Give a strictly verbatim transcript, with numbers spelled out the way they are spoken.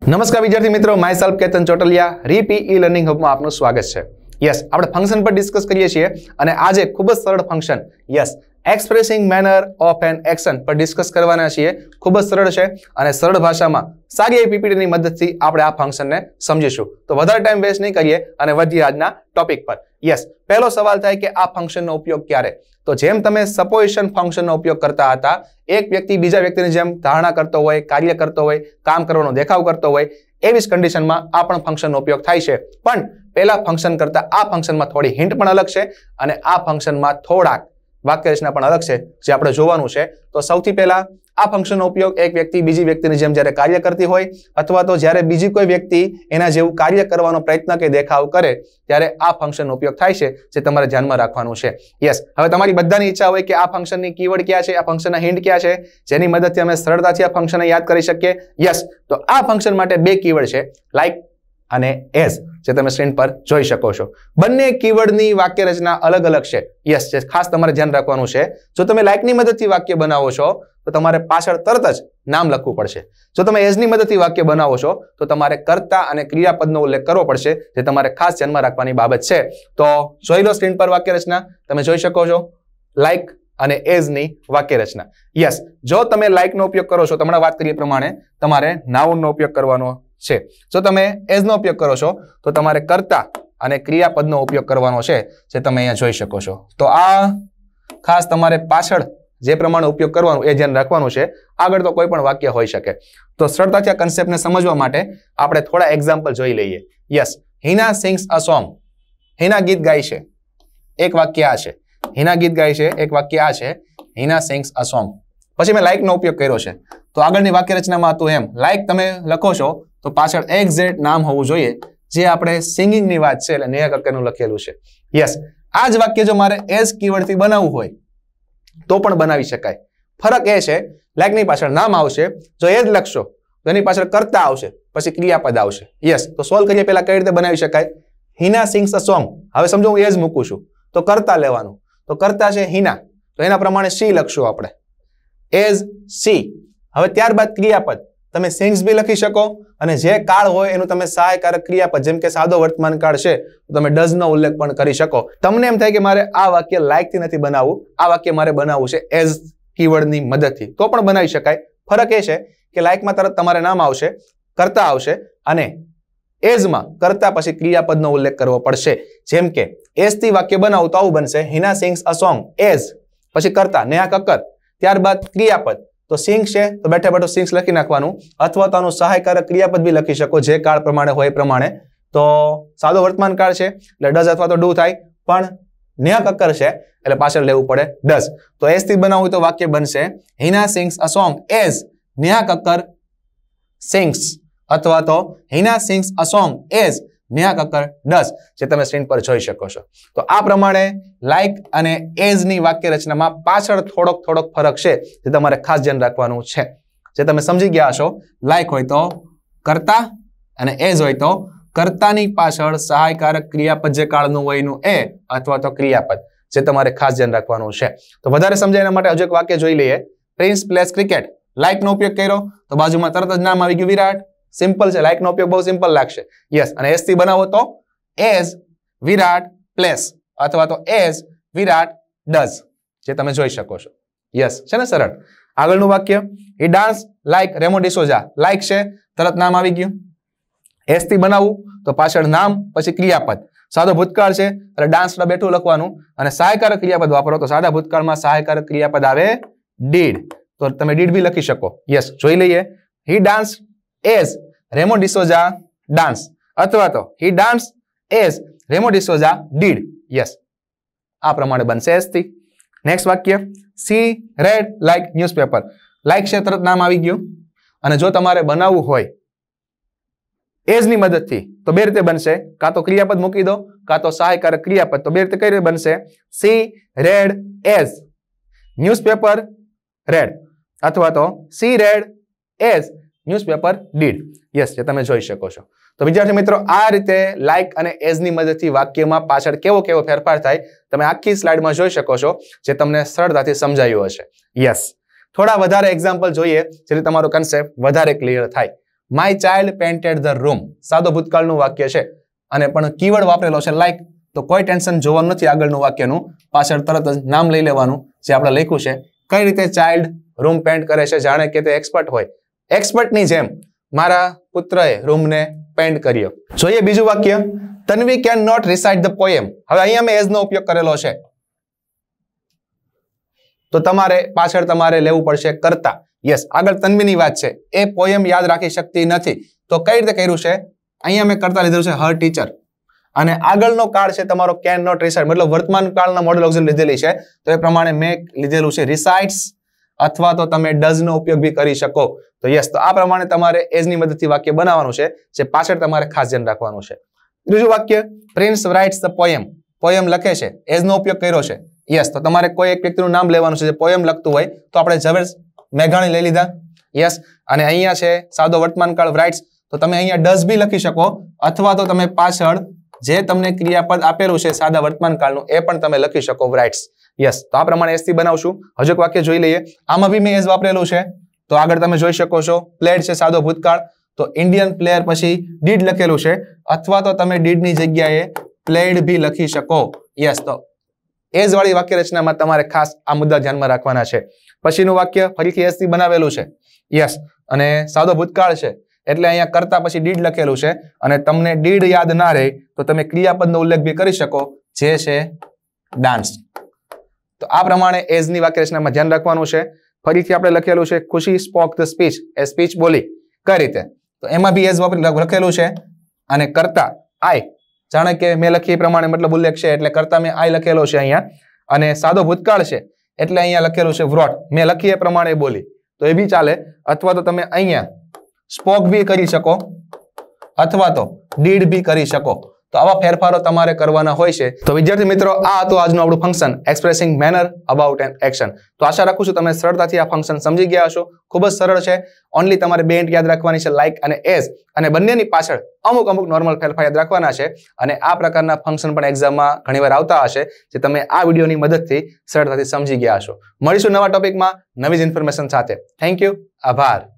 નમસ્કાર વિદ્યાર્થી મિત્રો, માય સેલ્ફ કેતન ચોટલિયા, રીપી ઈ લર્નિંગ હબમાં આપનું સ્વાગત છે. યસ, આપણે ફંક્શન પર ડિસ્કસ કરીએ છીએ અને આજે ખૂબ જ સરળ function yes expressing manner of an action પર ડિસ્કસ કરવાના છીએ. ખૂબ જ સરળ છે અને સરળ ભાષામાં સારી એવી પીપીટીની મદદથી આપણે આ ફંક્શનને સમજીશું. તો વધારે ટાઈમ વેસ્ટ નહીં કરીએ અને વધીએ આજના ટોપિક પર. યસ, પહેલો સવાલ થાય કે આ ફંક્શનનો ઉપયોગ ક્યારે? તો જેમ તમે સપોઝિશન ફંક્શનનો ઉપયોગ કરતા હતા, એક વ્યક્તિ બીજા વ્યક્તિની જેમ ધારણા કરતો હોય, કાર્ય કરતો હોય, કામ કરવાનો દેખાવ કરતો હોય, એવી જ કન્ડિશનમાં આ પણ ફંક્શનનો ઉપયોગ થાય છે. પણ પહેલા ફંક્શન કરતા આ ફંક્શનમાં થોડી હિન્ટ પણ અલગ છે અને આ ફંક્શનમાં થોડાક વાક્યરચના પણ અલગ છે, જે આપણે જોવાનું છે. તો સૌથી પહેલા આ ફંક્શનનો ઉપયોગ એક વ્યક્તિ બીજી વ્યક્તિની જેમ જ્યારે કાર્ય કરતી હોય અથવા તો જ્યારે બીજી કોઈ વ્યક્તિ એના જેવું કાર્ય કરવાનો પ્રયત્ન કે દેખાવ કરે ત્યારે આ ફંક્શનનો ઉપયોગ થાય છે, જે તમારે ધ્યાનમાં રાખવાનું છે. યસ, હવે તમારી બધાની ઈચ્છા હોય કે આ ફંક્શનની કીવર્ડ ક્યાં છે, આ ફંક્શનના હિન્ટ ક્યાં છે, જેની મદદથી અમે સરળતાથી આ ફંક્શનને યાદ કરી શકીએ. યસ, તો આ ફંક્શન માટે બે કીવર્ડ છે, લાઈક અને એઝ, જે તમે સ્ક્રીન પર જોઈ શકો છો. બંને કીવર્ડની વાક્ય રચના અલગ અલગ છે. યસ, જે ખાસ તમારે ધ્યાન રાખવાનું છે. જો તમે લાઈકની મદદથી વાક્ય બનાવો છો તો તમારે પાછળ તરત જ નામ લખવું પડશે. જો તમે એઝની મદદથી વાક્ય બનાવો છો તો તમારે કર્તા અને ક્રિયાપદનો ઉલ્લેખ કરવો પડશે, જે તમારે ખાસ ધ્યાનમાં રાખવાની બાબત છે. તો જોઈ લો સ્ક્રીન પર વાક્ય રચના, તમે જોઈ શકો છો લાઈક અને એઝની વાક્ય રચના. યસ, જો તમે લાઈકનો ઉપયોગ કરો છો તો હમણાં વાત કરીએ પ્રમાણે તમારે નાઉનનો ઉપયોગ કરવાનો છે. જો તમે એઝનો ઉપયોગ કરો છો તો તમારે કર્તા અને ક્રિયાપદનો ઉપયોગ કરવાનો છે, જે તમે અહીંયા જોઈ શકો છો. તો આ ખાસ તમારે પાછળ જે પ્રમાણે ઉપયોગ કરવાનો એ ધ્યાન રાખવાનું છે. આગળ તો કોઈ પણ વાક્ય હોઈ શકે. તો સરળતાથી આ કન્સેપ્ટને સમજવા માટે આપણે થોડા એક્ઝામ્પલ જોઈ લઈએ. Yes, Hina sings a song. Hina ગીત ગાય છે. એક વાક્ય આ છે. હિના ગીત ગાય છે, એક વાક્ય આ છે, હિના સિંગ્સ અ સોંગ. પછી મેં લાઈકનો ઉપયોગ કર્યો છે. તો આગળની વાક્ય રચનામાં હતું એમ લાઈક તમે લખો છો તો પાછળ એક્ઝેક્ટ નામ હોવું જોઈએ, જે આપણે સિંગિંગની વાત છે એટલે નેહા કક્કરનું લખેલું છે. યસ, આ જ વાક્ય જો મારે એઝ કીવર્ડથી બનાવવું હોય તો પણ બનાવી શકાય. ફરક એ છે, લાઈકની પાછળ નામ આવશે, જો એઝ લખશો તો એની પાછળ કર્તા આવશે, પછી ક્રિયાપદ આવશે. યસ, તો સોલ્વ કરીએ પહેલા કઈ રીતે બનાવી શકાય. Hina sings a song. હવે સમજો હું એઝ મૂકું છું તો કર્તા લેવાનું. તો કર્તા છે હિના, તો એના પ્રમાણે સી લખશું આપણે, એઝ સી. હવે ત્યારબાદ ક્રિયાપદ તમે સિંગ્સ બી લખી શકો અને જે કાળ હોય એનું તમે સહાયકારક ક્રિયાપદ, જેમ કે સાદો વર્તમાન કાળ છે તો તમે ડઝ નો ઉલ્લેખ પણ કરી શકો. તમને એમ થાય કે મારે આ વાક્ય લાઈક થી નથી બનાવવું, આ વાક્ય મારે બનાવવું છે એઝ કીવર્ડની મદદથી, તો પણ બનાવી શકાય. ફરક એ છે કે લાઈકમાં તરત તમારે નામ આવશે, કર્તા આવશે અને એઝમાં કર્તા પછી ક્રિયાપદનો ઉલ્લેખ કરવો પડશે. જેમ કે એઝ થી વાક્ય બનાવું તો આવું બનશે, Hina sings a song, as પછી કર્તા નેહા કક્કર, ત્યારબાદ ક્રિયાપદ. તો સિંગ્સ છે તો બેઠે બેઠું સિંગ્સ લખી નાખવાનું, અથવા તો આનું સહાયકારક ક્રિયાપદ બી લખી શકો, જે કાળ પ્રમાણે હોય એ પ્રમાણે. તો સાદો વર્તમાન કાળ છે એટલે ડઝ અથવા તો ડુ થાય, પણ નેહા કક્કર છે એટલે પાછળ લેવું પડે ડઝ. તો એઝ થી બનાવવું તો વાક્ય બનશે Hina sings a song as Neha Kakkar sings, અથવા તો Hina sings a song as Neha Kakkar does, જે તમે સ્ક્રીન પર જોઈ શકો છો. તો આ પ્રમાણે લાઈક અને એઝની વાક્ય રચનામાં પાછળ થોડોક થોડોક ફરક છે, જે તમારે ખાસ ધ્યાન રાખવાનું છે. જે તમે સમજી ગયા હશો, લાઈક હોય તો કર્તા અને એઝ હોય તો કર્તાની પાછળ સહાયકારક ક્રિયાપદ જે કાળનું હોય એનું એ, અથવા તો ક્રિયાપદ, જે તમારે ખાસ ધ્યાન રાખવાનું છે. તો વધારે સમજાય એના માટે હજુ એક વાક્ય જોઈ લઈએ. Prince place cricket. લાઈકનો ઉપયોગ કર્યો તો બાજુમાં તરત જ નામ આવી ગયું વિરાટ. સિમ્પલ છે, લાઈકનો ઉપયોગ બહુ સિમ્પલ લાગશે. યસ, અને એઝ થી બનાવો તો એઝ વિરાટ પ્લેસ, અથવા તો એઝ વિરાટ ડઝ, જે તમે જોઈ શકો છો. યસ, છે ને સરળ. આગળનું વાક્ય, he dance like Remo D'Souza. Like છે, તરત નામ આવી ગયું. એઝ થી બનાવવું તો પાછળ નામ પછી ક્રિયાપદ. સાદો ભૂતકાળ છે એટલે ડાન્સ બેઠું લખવાનું, અને સહાયકારક ક્રિયાપદ વાપરો તો સાદા ભૂતકાળમાં સહાયકારક ક્રિયાપદ આવે ડીડ, તો તમે ડીડ બી લખી શકો. યસ, જોઈ લઈએ. He dance as Remo D'Souza dance, અથવા તો he dance as Remo D'Souza did. Yes, આ પ્રમાણે બનશે એઝ થી. નેક્સ્ટ વાક્ય, she read like newspaper. Like છે, તરત નામ આવી ગયું. અને જો તમારે બનાવવું હોય એઝની મદદથી તો બે રીતે બનશે, કાં તો ક્રિયાપદ મૂકી દો કાં તો સહાયકારક ક્રિયાપદ. તો બે રીતે કઈ રીતે બનશે, she read as newspaper read, અથવા તો she read as newspaper did. Yes, જે તમે જોઈ શકો છો. તો વિદ્યાર્થી મિત્રો, આ રીતે લાઈક અને એઝની મદદથી વાક્યમાં પાછળ કેવો કેવો ફેરફાર થાય તમે આખી સ્લાઇડમાં જોઈ શકો છો, જે તમને સરળતાથી સમજાયું હશે. યસ, થોડા વધારે એક્ઝામ્પલ જોઈએ જેથી તમારો કન્સેપ્ટ વધારે ક્લિયર થાય. My child painted the room સાદો ભૂતકાળનું વાક્ય છે અને પણ કીવર્ડ વાપરેલો છે લાઈક, તો કોઈ ટેન્શન જોવાનું નથી આગળનું વાક્યનું, પાછળ તરત જ નામ લઈ લેવાનું જે આપણે લખ્યું છે. કઈ રીતે ચાઇલ્ડ રૂમ પેન્ટ કરે છે, જાણે કે તે એક્સપર્ટ હોય. એક્સપર્ટની જેમ મારા પુત્રએ રૂમને પેન્ટ કર્યો. જોઈએ બીજું વાક્ય, Tanvi can not recite the poem. હવે અહીંયા મેં એઝ નો ઉપયોગ કરેલો છે, તો તમારે પાછળ તમારે લેવું પડશે કરતા. યસ, આગળ તન્વીની વાત છે, એ પોએમ યાદ રાખી શકતી નથી, તો કઈ રીતે કર્યું છે, અહીંયા મેં કરતા લીધેલું છે હર ટીચર, અને આગળનો કાળ છે તમારો કેન નોટ રિસાઇટ, મતલબ વર્તમાન કાળના મોડલ ઓક્ઝિલરી લીધેલી છે, તો એ પ્રમાણે મેં લીધેલું છે રિસાઇટ્સ, અથવા તો તમે ડઝ નો ઉપયોગ બી કરી શકો. તો યસ, તો આ પ્રમાણે તમારે એઝ ની મદદથી વાક્ય બનાવવાનું છે, જે પાછળ તમારે ખાસ ધ્યાન રાખવાનું છે. ત્રીજું વાક્ય, Prince writes the poem. Poem લખે છે, એઝ નો ઉપયોગ કર્યો છે. યસ, તો તમારે કોઈ એક વ્યક્તિનું નામ લેવાનું છે જે પોએમ લખતું હોય, તો આપણે ઝવેર મેઘાણી લઈ લીધા. યસ, અને અહીંયા છે સાદો વર્તમાન કાળ રાઇટ્સ, તો તમે અહીંયા ડઝ બી લખી શકો, અથવા તો તમે પાછળ જે તમને ક્રિયાપદ આપેલું છે સાદા વર્તમાન કાળનું એ પણ તમે લખી શકો રાઇટ્સ. યસ, તો આ પ્રમાણે એસ થી બનાવશું. હજુ એક વાક્ય જોઈ લઈએ. આમાં બી મેં એઝ વાપરેલું છે, તો આગળ તમે જોઈ શકો છો. પ્લેડ છે સાદો ભૂતકાળ, તો ઇન્ડિયન પ્લેયર પછી ડીડ લખેલું છે, અથવા તો તમે ડીડ ની જગ્યાએ પ્લેડ બી લખી શકો. યસ, તો એઝ વાળી વાક્ય રચનામાં તમારે ખાસ આ મુદ્દા ધ્યાનમાં રાખવાના છે. પછીનું વાક્ય ફરીથી એસ થી બનાવેલું છે. યસ, અને સાદો ભૂતકાળ છે એટલે અહીંયા કરતા પછી ડીડ લખેલું છે, અને તમને ડીડ યાદ ના રહે તો તમે ક્રિયાપદનો ઉલ્લેખ બી કરી શકો, જે છે ડાન્સ. તો આ પ્રમાણે એઝ ની વાક્ય રચનામાં ધ્યાન રાખવાનું છે. ફરીથી આપણે લખેલું છે ખુશી સ્પોક ધ સ્પીચ, એ સ્પીચ બોલી. કઈ રીતે, તો એમાં બી એઝ લખેલું છે, અને કરતા આઈ, જાણે કે મેં લખી એ પ્રમાણે મતલબ ઉલ્લેખ છે એટલે કરતા મેં આઈ લખેલો છે અહીંયા, અને સાદો ભૂતકાળ છે એટલે અહીંયા લખેલું છે વ્રોટ, મેં લખી એ પ્રમાણે બોલી, તો એ બી ચાલે. અથવા તો તમે અહીંયા સ્પોક બી કરી શકો, અથવા તો ડીડ બી કરી શકો. તો આવા ફેરફારો તમારે કરવાના હોય છે. તો વિદ્યાર્થી મિત્રો, આ હતું આજનું આપણું function expressing manner about an action. તો આશા રાખું છું તમે સરળતાથી આ ફંક્શન સમજી ગયા હશો. ખૂબ જ સરળ છે. ઓનલી તમારે બે હિન્ટ યાદ રાખવાની છે, લાઈક અને એઝ, અને બંનેની પાછળ અમુક અમુક નોર્મલ ફેરફાર યાદ રાખવાના છે. અને આ પ્રકારના ફંક્શન પણ એક્ઝામમાં ઘણીવાર આવતા હશે, જે તમે આ વિડીયોની મદદથી સરળતાથી સમજી ગયા હશો. મળીશું નવા ટોપિકમાં નવી જ ઇન્ફોર્મેશન સાથે. થેન્ક યુ, આભાર.